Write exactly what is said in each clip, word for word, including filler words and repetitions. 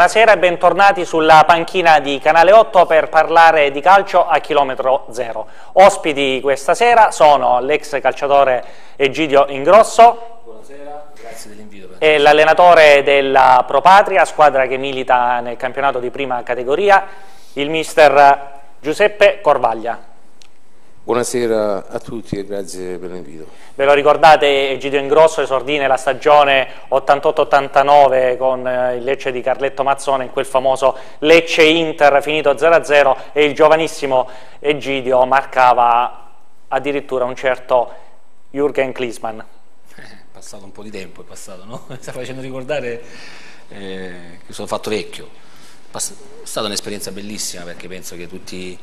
buonasera e bentornati sulla panchina di Canale otto per parlare di calcio a chilometro zero. Ospiti questa sera sono l'ex calciatore Egidio Ingrosso. Buonasera, grazie dell'invito. E l'allenatore della Pro Patria, squadra che milita nel campionato di prima categoria, il mister Giuseppe Corvaglia. Buonasera a tutti e grazie per l'invito. Ve lo ricordate, Egidio Ingrosso esordì nella stagione ottantotto ottantanove con il Lecce di Carletto Mazzone in quel famoso Lecce-Inter finito zero a zero, e il giovanissimo Egidio marcava addirittura un certo Jürgen Klinsmann. È passato un po' di tempo, è passato, no? Mi sta facendo ricordare eh, che sono fatto vecchio. È stata un'esperienza bellissima, perché penso che tutti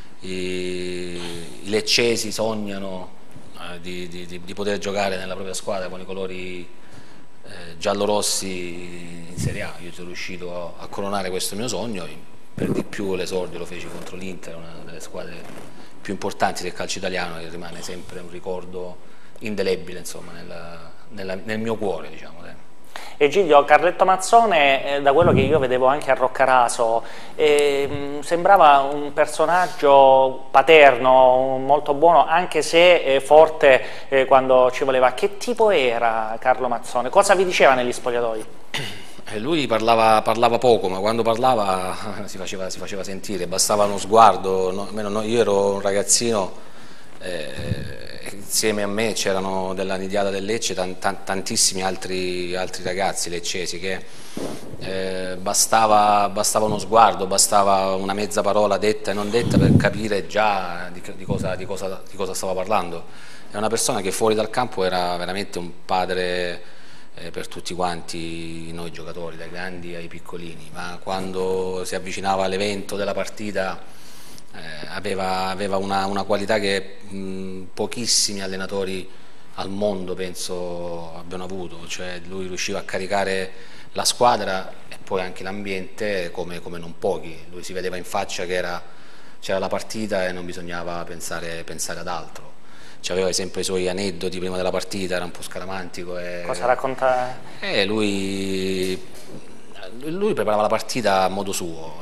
i, i leccesi sognano eh, di, di, di poter giocare nella propria squadra con i colori eh, giallo-rossi in Serie A. Io sono riuscito a, a coronare questo mio sogno, per di più l'esordio lo feci contro l'Inter, una delle squadre più importanti del calcio italiano, che rimane sempre un ricordo indelebile, insomma, nella, nella, nel mio cuore, diciamo. Egidio, Carletto Mazzone, eh, da quello che io vedevo anche a Roccaraso, eh, sembrava un personaggio paterno, molto buono, anche se eh, forte eh, quando ci voleva. Che tipo era Carlo Mazzone? Cosa vi diceva negli spogliatoi? Eh, lui parlava, parlava poco, ma quando parlava si faceva, si faceva sentire, bastava uno sguardo. No, almeno no, io ero un ragazzino, eh, insieme a me c'erano della nidiata del Lecce tan, tan, tantissimi altri, altri ragazzi leccesi che eh, bastava, bastava uno sguardo, bastava una mezza parola detta e non detta per capire già di, di, cosa, di, cosa, di cosa stava parlando. È una persona che fuori dal campo era veramente un padre eh, per tutti quanti noi giocatori, dai grandi ai piccolini, ma quando si avvicinava all'evento della partita Eh, aveva, aveva una, una qualità che mh, pochissimi allenatori al mondo penso abbiano avuto, cioè lui riusciva a caricare la squadra e poi anche l'ambiente come, come non pochi. Lui si vedeva in faccia che c'era la partita e non bisognava pensare, pensare ad altro. Aveva sempre i suoi aneddoti prima della partita, era un po' scaramantico. E, Cosa racconta? Eh, lui, lui preparava la partita a modo suo.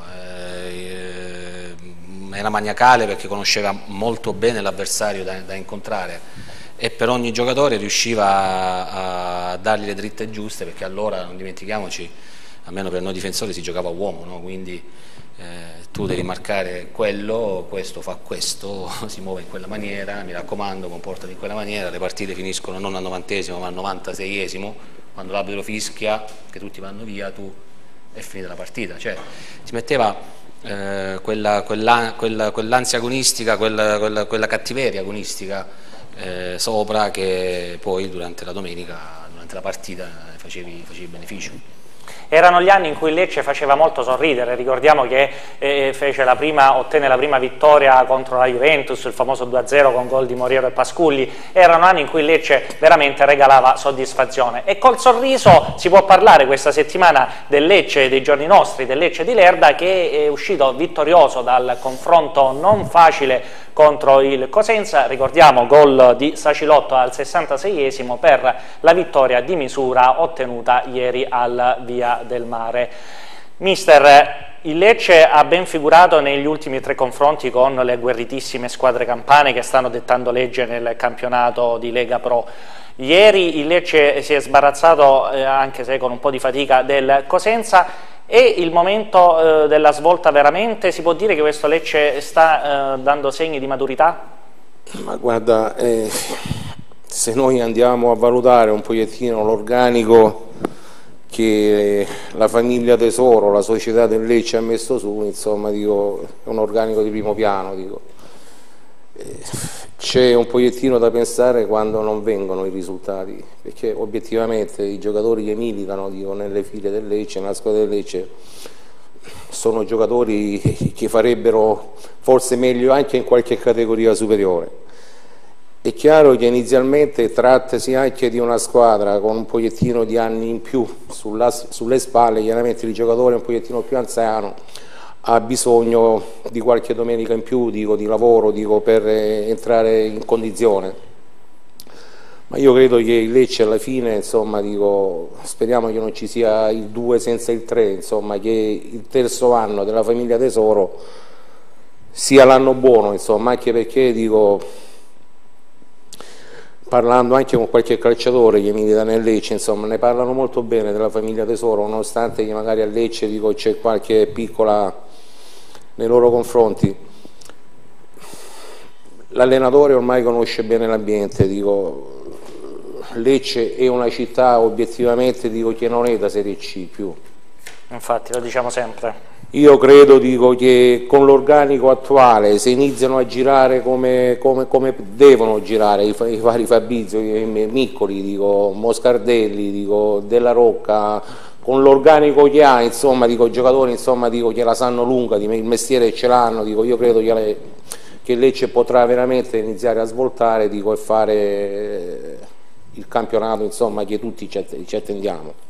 Era maniacale perché conosceva molto bene l'avversario da, da incontrare, e per ogni giocatore riusciva a, a dargli le dritte giuste, perché allora, non dimentichiamoci, almeno per noi difensori si giocava a uomo, no? Quindi eh, tu devi marcare quello, questo fa questo, si muove in quella maniera, mi raccomando, comportati in quella maniera. Le partite finiscono non al novantesimo ma al novantaseiesimo, quando l'arbitro fischia che tutti vanno via, tu è finita la partita. Cioè si metteva Eh, quella, quella, quella, quell'ansia agonistica, quella, quella, quella cattiveria agonistica eh, sopra, che poi durante la domenica, durante la partita facevi, facevi beneficio. Erano gli anni in cui il Lecce faceva molto sorridere. Ricordiamo che eh, fece la prima, ottenne la prima vittoria contro la Juventus, il famoso due a zero con gol di Moriero e Pasculli. Erano anni in cui il Lecce veramente regalava soddisfazione, e col sorriso si può parlare questa settimana del Lecce dei giorni nostri, del Lecce di Lerda, che è uscito vittorioso dal confronto non facile contro il Cosenza. Ricordiamo gol di Sacilotto al sessantaseiesimo per la vittoria di misura ottenuta ieri al Via del Mare. Mister, il Lecce ha ben figurato negli ultimi tre confronti con le agguerritissime squadre campane che stanno dettando legge nel campionato di Lega Pro. Ieri il Lecce si è sbarazzato, eh, anche se con un po' di fatica, del Cosenza. È il momento eh, della svolta veramente? Si può dire che questo Lecce sta eh, dando segni di maturità? Ma guarda, eh, se noi andiamo a valutare un pochettino l'organico che la famiglia Tesoro, la società del Lecce ha messo su, insomma, dico, è un organico di primo piano, dico. Eh, c'è un pochettino da pensare quando non vengono i risultati, perché obiettivamente i giocatori che militano, dico, nelle file del Lecce, nella squadra del Lecce, sono giocatori che farebbero forse meglio anche in qualche categoria superiore. È chiaro che inizialmente trattasi anche di una squadra con un pochettino di anni in più sulla, sulle spalle. Chiaramente il giocatore un pochettino più anziano ha bisogno di qualche domenica in più, dico, di lavoro, dico, per entrare in condizione. Ma io credo che il Lecce alla fine, insomma, dico, speriamo che non ci sia il due senza il tre, insomma, che il terzo anno della famiglia Tesoro sia l'anno buono, insomma, anche perché, dico, parlando anche con qualche calciatore che milita nel Lecce, insomma, ne parlano molto bene della famiglia Tesoro, nonostante che magari a Lecce, dico, c'è qualche piccola nei loro confronti. L'allenatore ormai conosce bene l'ambiente, dico, Lecce è una città obiettivamente, dico, che non è da Serie C più. Infatti lo diciamo sempre. Io credo, dico, che con l'organico attuale, se iniziano a girare come, come, come devono girare i, i vari Fabrizio, i Miccoli, dico, Moscardelli, dico, Della Rocca, con l'organico che ha, insomma, dico, giocatori, insomma, dico, che la sanno lunga, il mestiere ce l'hanno, dico, io credo che, le, che Lecce potrà veramente iniziare a svoltare, dico, e fare il campionato, insomma, che tutti ci, ci attendiamo.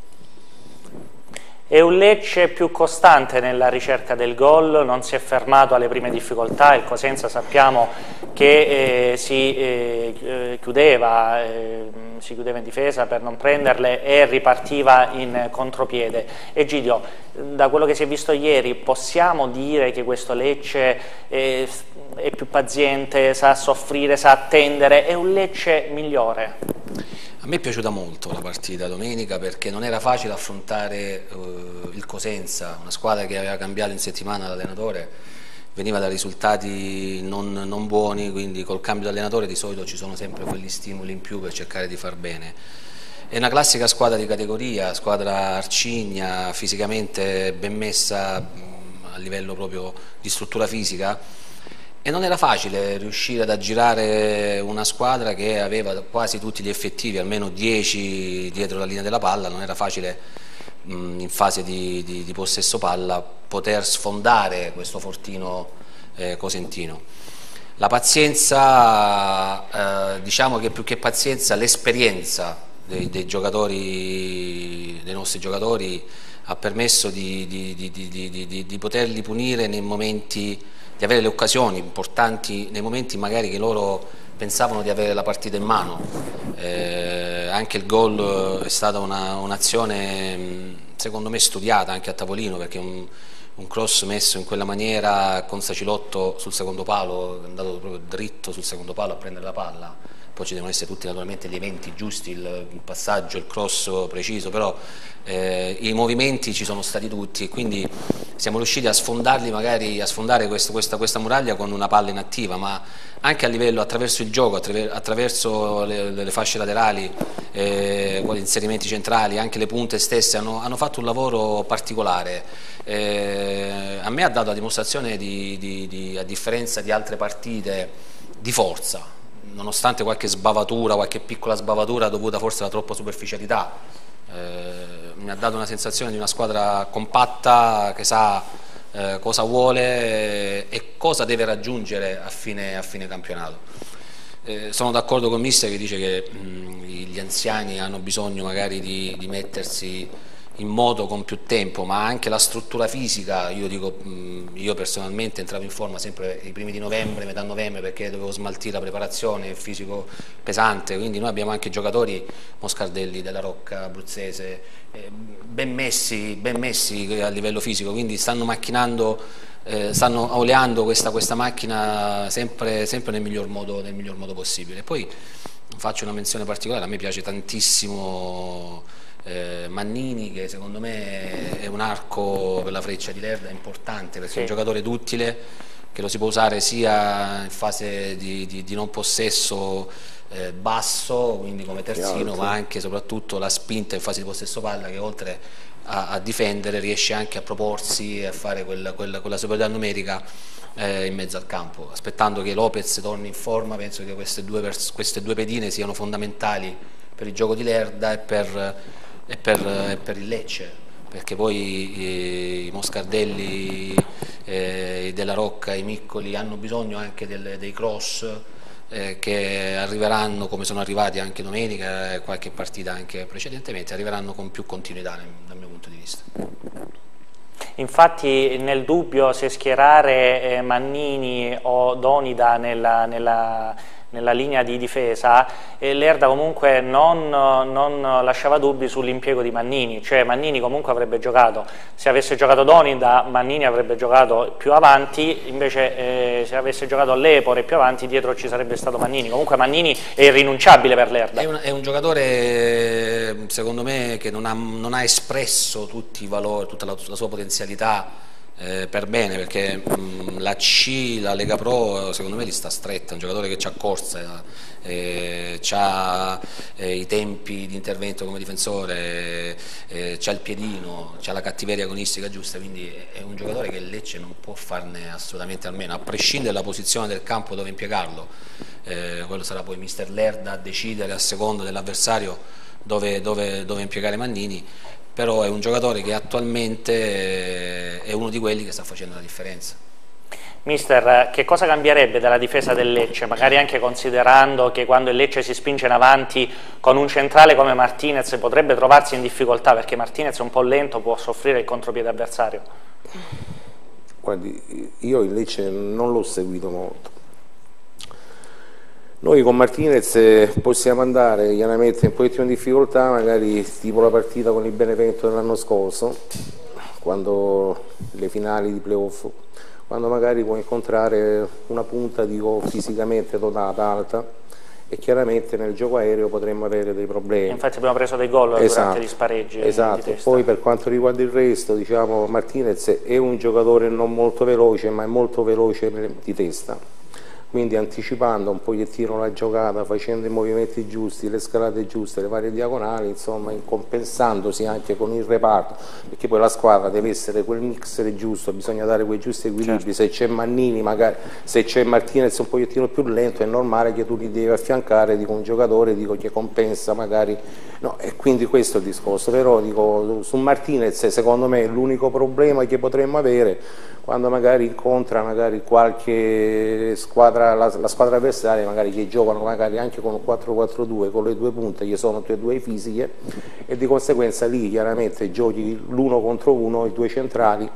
È un Lecce più costante nella ricerca del gol, non si è fermato alle prime difficoltà, il Cosenza sappiamo che eh, si, eh, chiudeva, eh, si chiudeva in difesa per non prenderle e ripartiva in contropiede. Egidio, da quello che si è visto ieri possiamo dire che questo Lecce è, è più paziente, sa soffrire, sa attendere, è un Lecce migliore? A me è piaciuta molto la partita domenica perché non era facile affrontare uh, il Cosenza, una squadra che aveva cambiato in settimana l'allenatore, veniva da risultati non, non buoni, quindi col cambio di allenatore di solito ci sono sempre quegli stimoli in più per cercare di far bene. È una classica squadra di categoria, squadra arcigna, fisicamente ben messa mh, a livello proprio di struttura fisica. E non era facile riuscire ad aggirare una squadra che aveva quasi tutti gli effettivi, almeno dieci dietro la linea della palla, non era facile mh, in fase di, di, di possesso palla poter sfondare questo fortino eh, cosentino. La pazienza, eh, diciamo che più che pazienza, l'esperienza dei, dei giocatori, dei nostri giocatori ha permesso di, di, di, di, di, di, di poterli punire nei momenti, di avere le occasioni importanti nei momenti magari che loro pensavano di avere la partita in mano. Eh, anche il gol è stata un'azione un secondo me studiata anche a tavolino, perché un, un cross messo in quella maniera con Sacilotto sul secondo palo, è andato proprio dritto sul secondo palo a prendere la palla. Poi ci devono essere tutti naturalmente gli eventi giusti, il, il passaggio, il cross preciso, però eh, i movimenti ci sono stati tutti e quindi siamo riusciti a sfondarli, magari a sfondare questo, questa, questa muraglia con una palla inattiva, ma anche a livello attraverso il gioco, attraverso le, le fasce laterali, eh, gli inserimenti centrali, anche le punte stesse hanno, hanno fatto un lavoro particolare. Eh, a me ha dato la dimostrazione di, di, di, a differenza di altre partite, di forza. Nonostante qualche sbavatura, qualche piccola sbavatura dovuta forse alla troppa superficialità, eh, mi ha dato una sensazione di una squadra compatta che sa eh, cosa vuole e cosa deve raggiungere a fine, a fine campionato. Eh, sono d'accordo con Mister che dice che mh, gli anziani hanno bisogno magari di, di mettersi in moto con più tempo, ma anche la struttura fisica. Io dico, io personalmente entravo in forma sempre i primi di novembre, metà novembre, perché dovevo smaltire la preparazione, il fisico pesante, quindi noi abbiamo anche giocatori, Moscardelli, Della Rocca, Abruzzese, eh, ben messi, ben messi a livello fisico, quindi stanno macchinando, eh, stanno oleando questa, questa macchina sempre, sempre nel miglior modo, nel miglior modo possibile. Poi faccio una menzione particolare, a me piace tantissimo Eh, Mannini, che secondo me è un arco per la Freccia di Lerda importante, perché sì, è un giocatore duttile che lo si può usare sia in fase di, di, di non possesso eh, basso, quindi come terzino, ma anche e soprattutto la spinta in fase di possesso palla, che oltre a, a difendere riesce anche a proporsi e a fare quella, quella, quella superiorità numerica eh, in mezzo al campo. Aspettando che Lopez torni in forma, penso che queste due, queste due pedine siano fondamentali per il gioco di Lerda e per E per, e per il Lecce, perché poi eh, i Moscardelli, eh, i Della Rocca, i Miccoli hanno bisogno anche del, dei cross eh, che arriveranno, come sono arrivati anche domenica e qualche partita anche precedentemente, arriveranno con più continuità nel, dal mio punto di vista. Infatti nel dubbio se schierare eh, Mannini o Donida nella, nella nella linea di difesa, e Lerda comunque non, non lasciava dubbi sull'impiego di Mannini, cioè Mannini comunque avrebbe giocato, se avesse giocato Donida Mannini avrebbe giocato più avanti, invece eh, se avesse giocato Lepore più avanti dietro ci sarebbe stato Mannini. Comunque Mannini è irrinunciabile per Lerda. È un, è un giocatore secondo me che non ha, non ha espresso tutti i valori, tutta la, la sua potenzialità Eh, per bene, perché mh, la C, la Lega Pro secondo me gli sta stretta, è un giocatore che c'ha corsa, eh, c'ha eh, i tempi di intervento come difensore, eh, c'ha il piedino, c'ha la cattiveria agonistica giusta, quindi è un giocatore che il Lecce non può farne assolutamente a meno, a prescindere dalla posizione del campo dove impiegarlo, eh, quello sarà poi mister Lerda a decidere a seconda dell'avversario dove, dove, dove impiegare Mannini. Però è un giocatore che attualmente è uno di quelli che sta facendo la differenza. Mister, che cosa cambierebbe dalla difesa del Lecce, magari anche considerando che quando il Lecce si spinge in avanti con un centrale come Martinez potrebbe trovarsi in difficoltà, perché Martinez è un po' lento, può soffrire il contropiede avversario? Guardi, io il Lecce non l'ho seguito molto. Noi con Martinez possiamo andare chiaramente un pochettino in difficoltà, magari tipo la partita con il Benevento dell'anno scorso, quando le finali di playoff, quando magari può incontrare una punta, dico, fisicamente dotata, alta, e chiaramente nel gioco aereo potremmo avere dei problemi. Infatti abbiamo preso dei gol esatto, durante gli spareggi. Esatto, poi per quanto riguarda il resto, diciamo, Martinez è un giocatore non molto veloce, ma è molto veloce di testa. Quindi anticipando un pochettino la giocata, facendo i movimenti giusti, le scalate giuste, le varie diagonali, insomma, compensandosi anche con il reparto, perché poi la squadra deve essere quel mixer giusto, bisogna dare quei giusti equilibri. Certo. Se c'è Mannini, magari se c'è Martinez un pochettino più lento, è normale che tu li devi affiancare, dico, un giocatore, dico, che compensa magari, no, e quindi questo è il discorso. Però dico, su Martinez secondo me l'unico problema che potremmo avere quando magari incontra magari qualche squadra, la, la squadra avversaria, magari che giocano magari anche con un quattro quattro due, con le due punte che sono tutte e due fisiche, e di conseguenza lì chiaramente giochi l'uno contro uno, i due centrali,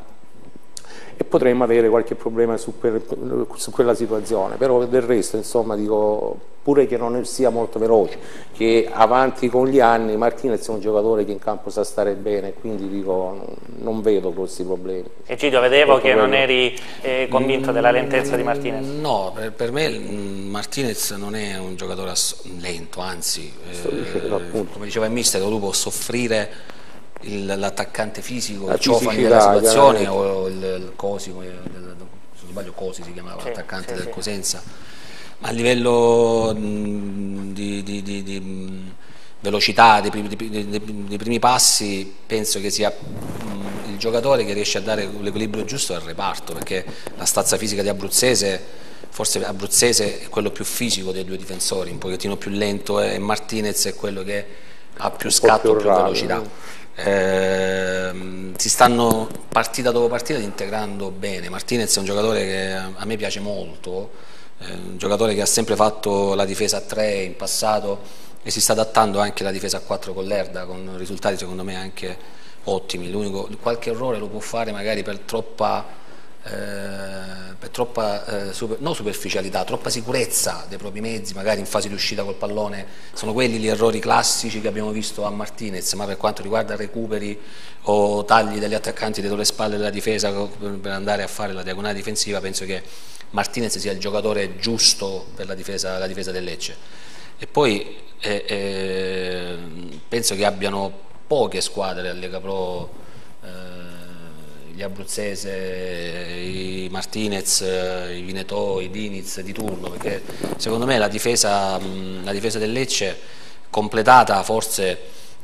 e potremmo avere qualche problema su, quel, su quella situazione. Però del resto, insomma, dico, pure che non sia molto veloce, che avanti con gli anni, Martinez è un giocatore che in campo sa stare bene, quindi dico, non vedo grossi problemi. E Gidio, vedevo che non eri eh, convinto della lentezza di Martinez. No, per, per me Martinez non è un giocatore lento, anzi, eh, come diceva il mister, lui può soffrire l'attaccante fisico, il Ciofani della situazione, o il, il Cosi, se non sbaglio Cosi si chiamava, sì, l'attaccante sì, del sì. Cosenza, ma a livello mh, di, di, di, di mh, velocità dei primi, dei, dei, dei primi passi, penso che sia mh, il giocatore che riesce a dare l'equilibrio giusto al reparto, perché la stazza fisica di Abruzzese, forse Abruzzese è quello più fisico dei due difensori, un pochettino più lento, e Martinez è quello che ha più scatto, più, più velocità. Eh, si stanno partita dopo partita integrando bene. Martinez è un giocatore che a me piace molto, è un giocatore che ha sempre fatto la difesa a tre in passato e si sta adattando anche alla difesa a quattro con Lerda, con risultati secondo me anche ottimi. L'unico, qualche errore lo può fare magari per troppa Eh, per troppa eh, super, no superficialità, troppa sicurezza dei propri mezzi, magari in fase di uscita col pallone. Sono quelli gli errori classici che abbiamo visto a Martinez, ma per quanto riguarda recuperi o tagli degli attaccanti dietro le spalle della difesa per andare a fare la diagonale difensiva, penso che Martinez sia il giocatore giusto per la difesa, la difesa del Lecce. E poi eh, eh, penso che abbiano poche squadre a Lega Pro, eh, gli Abruzzese, i Martinez, i Vinetò, i Diniz di turno, perché secondo me la difesa, la difesa del Lecce, completata forse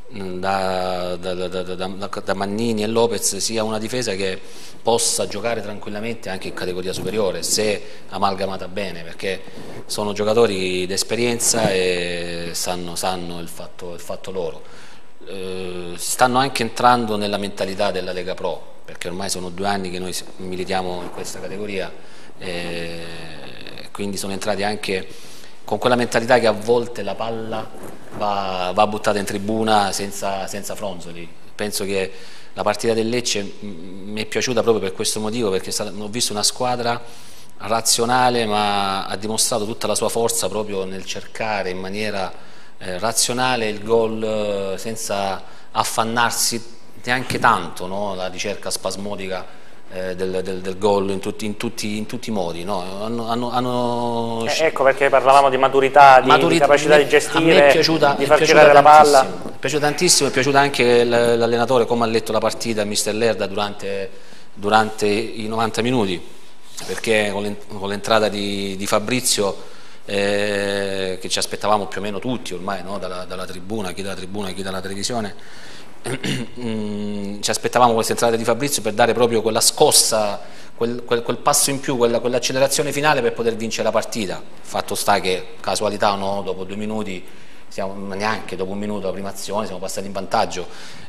da, da, da, da, da Mannini e Lopez, sia una difesa che possa giocare tranquillamente anche in categoria superiore, se amalgamata bene, perché sono giocatori d'esperienza e sanno, sanno il fatto, il fatto loro. Eh, stanno anche entrando nella mentalità della Lega Pro, perché ormai sono due anni che noi militiamo in questa categoria, e quindi sono entrati anche con quella mentalità che a volte la palla va, va buttata in tribuna senza, senza fronzoli. Penso che la partita del Lecce mi è piaciuta proprio per questo motivo, perché ho visto una squadra razionale, ma ha dimostrato tutta la sua forza proprio nel cercare in maniera eh, razionale il gol, eh, senza affannarsi neanche tanto, no? La ricerca spasmodica eh, del, del, del gol in tutti, in, tutti, in tutti i modi, no? hanno, hanno, hanno... Eh, ecco perché parlavamo di maturità, di, maturità, di capacità me, di gestire, a me è piaciuta, di far è girare la palla. Mi è piaciuta tantissimo, è piaciuta anche l'allenatore come ha letto la partita, mister Lerda, durante, durante i novanta minuti, perché con l'entrata di, di Fabrizio, eh, che ci aspettavamo più o meno tutti ormai, no? dalla, dalla tribuna, chi dalla tribuna, chi dalla televisione, ci aspettavamo questa entrata di Fabrizio per dare proprio quella scossa, quel, quel, quel passo in più, quella, quell'accelerazione finale per poter vincere la partita. Fatto sta che, casualità o no, dopo due minuti, siamo, neanche dopo un minuto la prima azione, siamo passati in vantaggio,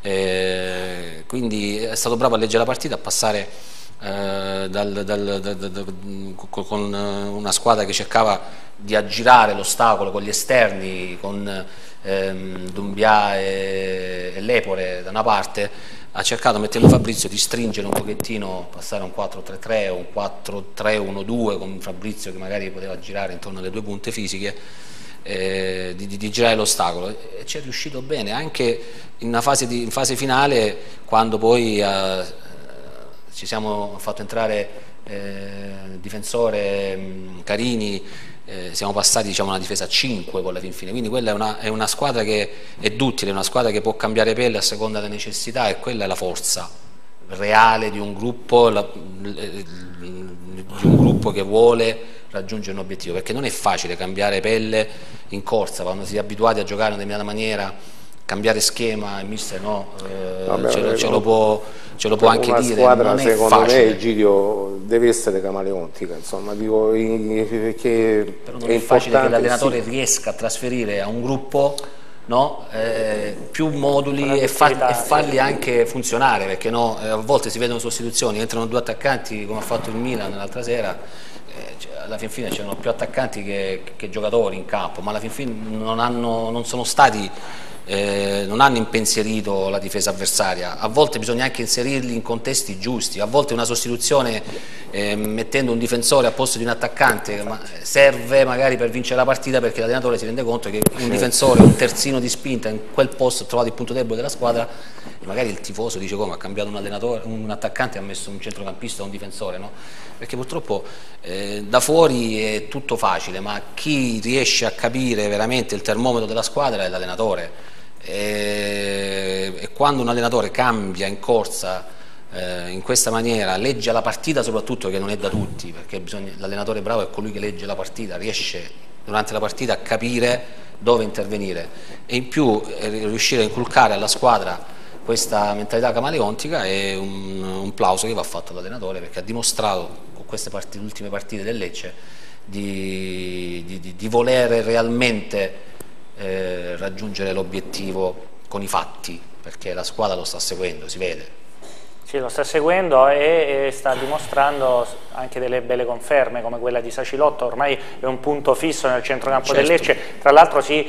eh, quindi è stato bravo a leggere la partita, a passare eh, dal, dal, dal, dal, con una squadra che cercava di aggirare l'ostacolo con gli esterni, con ehm, Doumbia e, e Lepore da una parte, ha cercato, mettendo Fabrizio, di stringere un pochettino, passare a un quattro tre tre o un quattro tre uno due con Fabrizio che magari poteva girare intorno alle due punte fisiche, eh, di, di, di girare l'ostacolo, e ci è riuscito bene anche in una fase, di, in fase finale, quando poi eh, ci siamo fatto entrare eh, il difensore mh, Carini. Eh, siamo passati, diciamo, a una difesa a cinque con la fin fine, quindi quella è una, è una squadra che è duttile, è una squadra che può cambiare pelle a seconda delle necessità, e quella è la forza reale di un gruppo, la, di un gruppo che vuole raggiungere un obiettivo, perché non è facile cambiare pelle in corsa quando si è abituati a giocare in una determinata maniera. Cambiare schema, il mister no, eh, Vabbè, ce, lo, ce, lo può, ce lo può anche una dire. Squadra, non è secondo facile. me, Egidio, deve essere camaleontica, insomma, dico, perché però non è, è facile che l'allenatore sì. riesca a trasferire a un gruppo, no, eh, più moduli e, fa, e farli anche funzionare, perché no, a volte si vedono sostituzioni, entrano due attaccanti come ha fatto il Milan l'altra sera, eh, cioè, alla fin fine c'erano più attaccanti che, che giocatori in campo, ma alla fin fine non, hanno, non sono stati Eh, non hanno impensierito la difesa avversaria. A volte bisogna anche inserirli in contesti giusti, a volte una sostituzione eh, mettendo un difensore a posto di un attaccante ma serve magari per vincere la partita, perché l'allenatore si rende conto che un difensore, un terzino di spinta in quel posto ha trovato il punto debole della squadra, e magari il tifoso dice: come ha cambiato un allenatore, un attaccante, ha messo un centrocampista o un difensore, no? Perché purtroppo eh, da fuori è tutto facile, ma chi riesce a capire veramente il termometro della squadra è l'allenatore. E, e quando un allenatore cambia in corsa eh, in questa maniera, legge la partita, soprattutto, che non è da tutti, perché l'allenatore bravo è colui che legge la partita, riesce durante la partita a capire dove intervenire, e in più eh, riuscire a inculcare alla squadra questa mentalità camaleontica è un, un plauso che va fatto all'allenatore, perché ha dimostrato con queste partite, le ultime partite del Lecce di, di, di, di voler realmente Eh, raggiungere l'obiettivo con i fatti, perché la squadra lo sta seguendo, si vede. Sì, lo sta seguendo e, e sta dimostrando anche delle belle conferme, come quella di Sacilotto. Ormai è un punto fisso nel centrocampo certo. del Lecce. Tra l'altro si,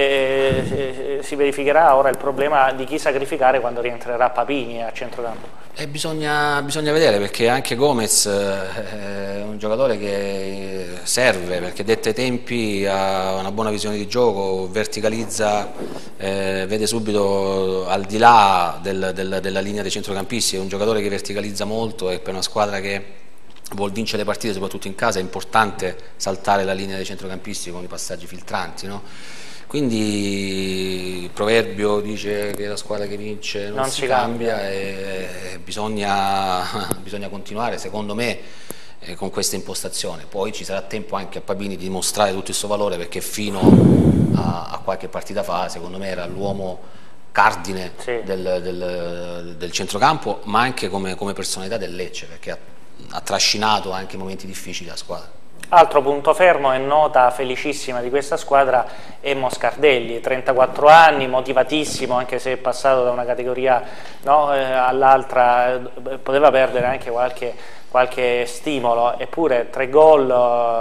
eh, si verificherà ora il problema di chi sacrificare quando rientrerà Papini a centrocampo. E bisogna, bisogna vedere, perché anche Gomez è un giocatore che serve, perché dette tempi ha una buona visione di gioco, verticalizza, eh, vede subito al di là del, del, della linea dei centrocampisti. È un giocatore che verticalizza molto, e per una squadra che vuol vincere le partite, soprattutto in casa, è importante saltare la linea dei centrocampisti con i passaggi filtranti, no? Quindi il proverbio dice che la squadra che vince non, non si, si cambia, cambia e bisogna, bisogna continuare, secondo me, eh, con questa impostazione. Poi ci sarà tempo anche a Papini di dimostrare tutto il suo valore, perché fino a, a qualche partita fa, secondo me, era l'uomo cardine sì. del, del, del centrocampo, ma anche come, come personalità del Lecce, perché ha, ha trascinato anche momenti difficili la squadra. Altro punto fermo e nota felicissima di questa squadra è Moscardelli, trentaquattro anni, motivatissimo, anche se è passato da una categoria no, eh, all'altra, poteva perdere anche qualche, qualche stimolo, eppure tre gol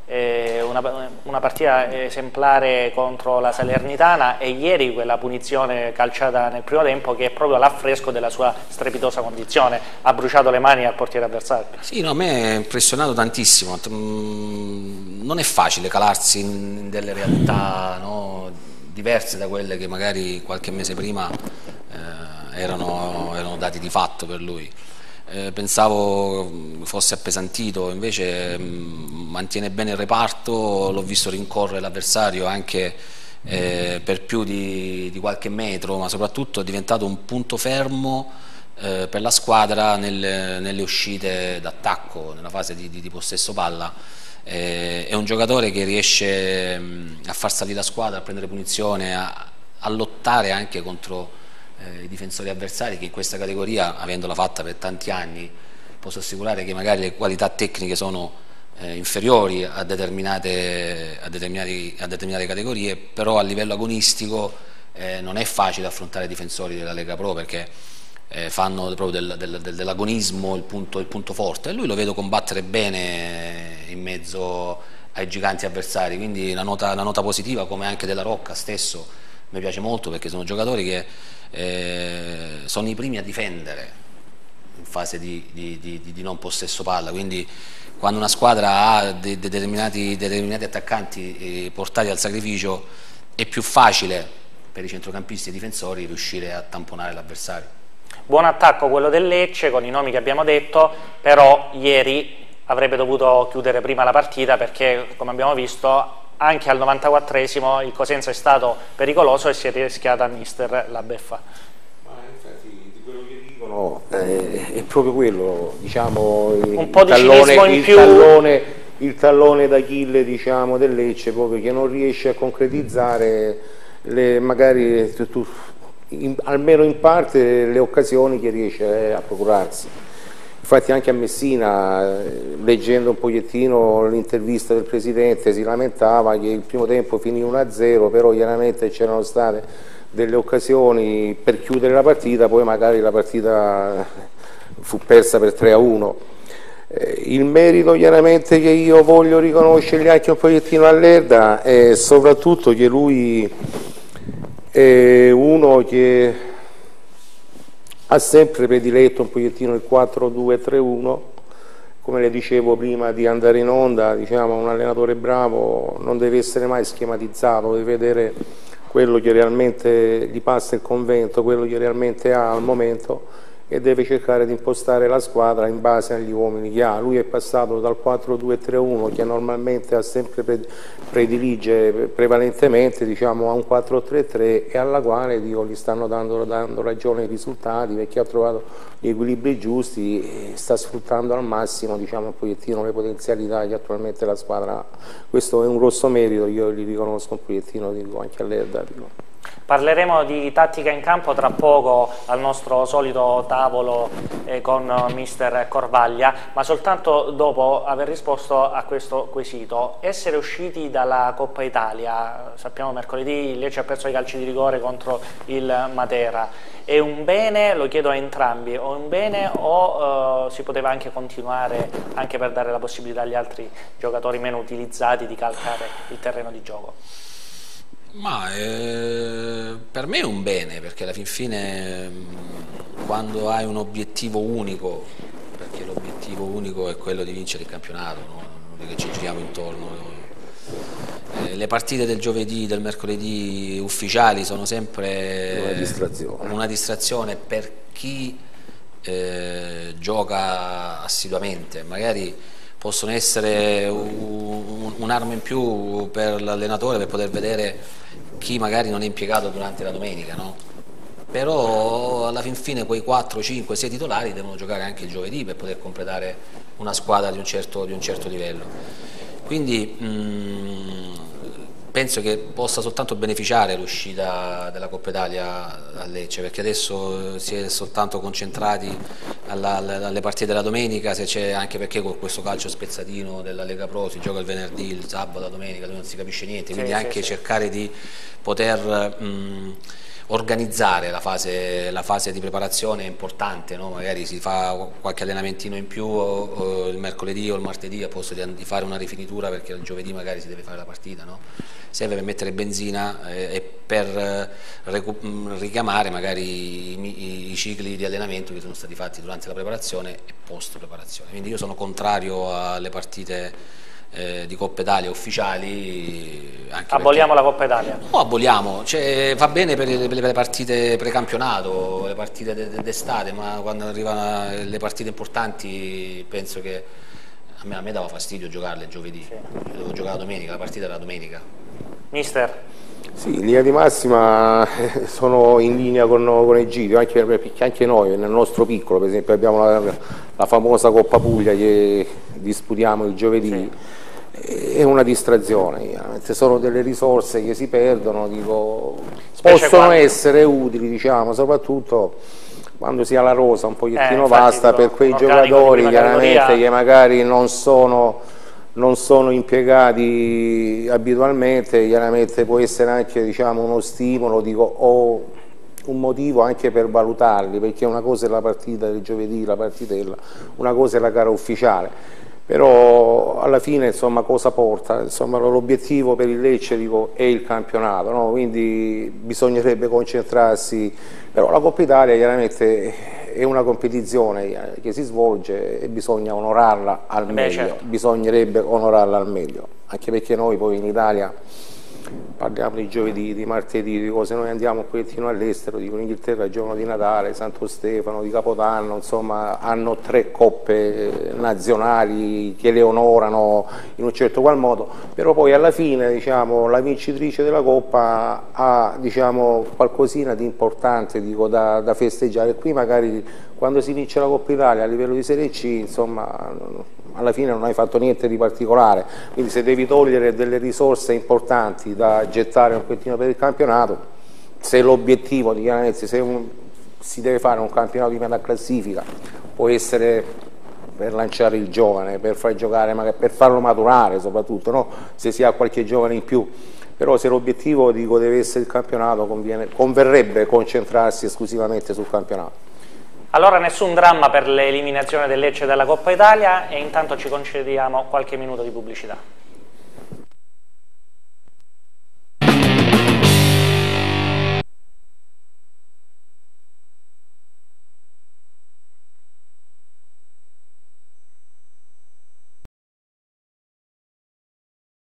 eh, una, una partita esemplare contro la Salernitana, e ieri quella punizione calciata nel primo tempo che è proprio l'affresco della sua strepitosa condizione, ha bruciato le mani al portiere avversario. Sì, no, a me è impressionato tantissimo, non è facile calarsi in delle realtà, no, diverse da quelle che magari qualche mese prima eh, erano, erano dati di fatto per lui. Eh, pensavo fosse appesantito, invece mh, mantiene bene il reparto, l'ho visto rincorrere l'avversario anche eh, per più di, di qualche metro, ma soprattutto è diventato un punto fermo eh, per la squadra nelle, nelle uscite d'attacco, nella fase di, di, di possesso palla. Eh, è un giocatore che riesce mh, a far salire la squadra, a prendere punizione, a, a lottare anche contro Eh, i difensori avversari, che in questa categoria, avendola fatta per tanti anni, posso assicurare che magari le qualità tecniche sono eh, inferiori a determinate, a, determinati, a determinate categorie, però a livello agonistico eh, non è facile affrontare i difensori della Lega Pro, perché eh, fanno proprio del, del, del, dell'agonismo il punto, il punto forte, e lui lo vedo combattere bene in mezzo ai giganti avversari, quindi la nota, la nota positiva, come anche della Rocca stesso, mi piace molto, perché sono giocatori che eh, sono i primi a difendere in fase di, di, di, di non possesso palla, quindi quando una squadra ha de, de determinati, determinati attaccanti eh, portati al sacrificio, è più facile per i centrocampisti e i difensori riuscire a tamponare l'avversario. Buon attacco quello del Lecce con i nomi che abbiamo detto, però ieri avrebbe dovuto chiudere prima la partita, perché come abbiamo visto anche al novantaquattresimo il Cosenza è stato pericoloso e si è rischiata mister la beffa. Ma infatti di quello che dicono eh, è proprio quello, diciamo, un il po' di tallone, cinismo in il più, tallone, il tallone d'Achille, diciamo, del Lecce, proprio che non riesce a concretizzare le, magari tu, in, almeno in parte le occasioni che riesce a procurarsi. Infatti anche a Messina, leggendo un pochettino l'intervista del presidente, si lamentava che il primo tempo finì uno a zero, però chiaramente c'erano state delle occasioni per chiudere la partita, poi magari la partita fu persa per tre a uno. Il merito chiaramente che io voglio riconoscergli anche un pochettino a Lerda è soprattutto che lui è uno che ha sempre prediletto un pochettino il quattro due tre uno, come le dicevo prima di andare in onda, diciamo, un allenatore bravo non deve essere mai schematizzato, deve vedere quello che realmente gli passa il convento, quello che realmente ha al momento, e deve cercare di impostare la squadra in base agli uomini che ha. Lui è passato dal quattro due tre uno, che normalmente ha sempre predilige prevalentemente, diciamo, a un quattro tre tre, e alla quale dico, gli stanno dando, dando ragione i risultati, perché ha trovato gli equilibri giusti e sta sfruttando al massimo, diciamo, un pochettino le potenzialità che attualmente la squadra ha. Questo è un grosso merito, io gli riconosco un pochettino, dico, anche a Lerda. Dico. Parleremo di tattica in campo tra poco al nostro solito tavolo eh, con mister Corvaglia, ma soltanto dopo aver risposto a questo quesito. Essere usciti dalla Coppa Italia, sappiamo mercoledì il Lecce ha perso i calci di rigore contro il Matera, è un bene, lo chiedo a entrambi, o un bene o eh, si poteva anche continuare, anche per dare la possibilità agli altri giocatori meno utilizzati di calcare il terreno di gioco? Ma eh, per me è un bene, perché alla fin fine quando hai un obiettivo unico, perché l'obiettivo unico è quello di vincere il campionato, no? Non è che ci giriamo intorno. Eh, le partite del giovedì, del mercoledì ufficiali sono sempre una distrazione, una distrazione per chi eh, gioca assiduamente. Magari possono essere un'arma un in più per l'allenatore per poter vedere chi magari non è impiegato durante la domenica, no? Però alla fin fine quei quattro, cinque, sei titolari devono giocare anche il giovedì per poter completare una squadra di un certo, di un certo livello. Quindi mh, penso che possa soltanto beneficiare l'uscita della Coppa Italia a Lecce, perché adesso si è soltanto concentrati alla, alla, alle partite della domenica, se c'è, anche perché con questo calcio spezzatino della Lega Pro si gioca il venerdì, il sabato, la domenica, dove non si capisce niente, quindi sì, anche sì, cercare sì. di poter mh, organizzare la fase, la fase di preparazione è importante, no? Magari si fa qualche allenamentino in più o, o il mercoledì o il martedì a posto di, di fare una rifinitura, perché il giovedì magari si deve fare la partita, no? Serve per mettere benzina eh, e per eh, richiamare magari i, i cicli di allenamento che sono stati fatti durante la preparazione e post preparazione. Quindi io sono contrario alle partite Eh, di Coppa Italia ufficiali. Anche aboliamo perché, la Coppa Italia? No, aboliamo, cioè, va bene per le, per le partite precampionato, le partite d'estate, ma quando arrivano le partite importanti penso che a me, a me dava fastidio giocarle giovedì, sì. Io devo giocare la domenica, la partita era la domenica. Mister? Sì, in linea di massima sono in linea con, con Egidio, anche perché anche noi nel nostro piccolo, per esempio abbiamo la, la famosa Coppa Puglia che disputiamo il giovedì, sì. È una distrazione, sono delle risorse che si perdono, dico, possono quando... essere utili, diciamo, soprattutto quando si ha la rosa un pochettino eh, vasta per quei giocatori chiaramente categoria... che magari non sono... non sono impiegati abitualmente, chiaramente può essere anche, diciamo, uno stimolo, dico, o un motivo anche per valutarli, perché una cosa è la partita del giovedì, la partitella, una cosa è la gara ufficiale, però alla fine, insomma, cosa porta? L'obiettivo per il Lecce, dico, è il campionato, no? Quindi bisognerebbe concentrarsi, però la Coppa Italia chiaramente è una competizione che si svolge e bisogna onorarla al Beh, meglio, certo. bisognerebbe onorarla al meglio, anche perché noi poi in Italia parliamo di giovedì, di martedì, di cose, noi andiamo un pochettino all'estero, dico, in Inghilterra il giorno di Natale, Santo Stefano, di Capodanno, insomma hanno tre coppe nazionali che le onorano in un certo qual modo, però poi alla fine, diciamo, la vincitrice della Coppa ha, diciamo, qualcosina di importante, dico, da, da festeggiare. Qui magari quando si vince la Coppa Italia a livello di Serie C, insomma, alla fine non hai fatto niente di particolare, quindi se devi togliere delle risorse importanti da gettare un pochettino per il campionato, se l'obiettivo, chiaramente, se un, si deve fare un campionato di metà classifica, può essere per lanciare il giovane, per far giocare, magari, per farlo maturare soprattutto, no? Se si ha qualche giovane in più, però se l'obiettivo, dico, deve essere il campionato, conviene, converrebbe concentrarsi esclusivamente sul campionato. Allora nessun dramma per l'eliminazione del Lecce dalla Coppa Italia e intanto ci concediamo qualche minuto di pubblicità.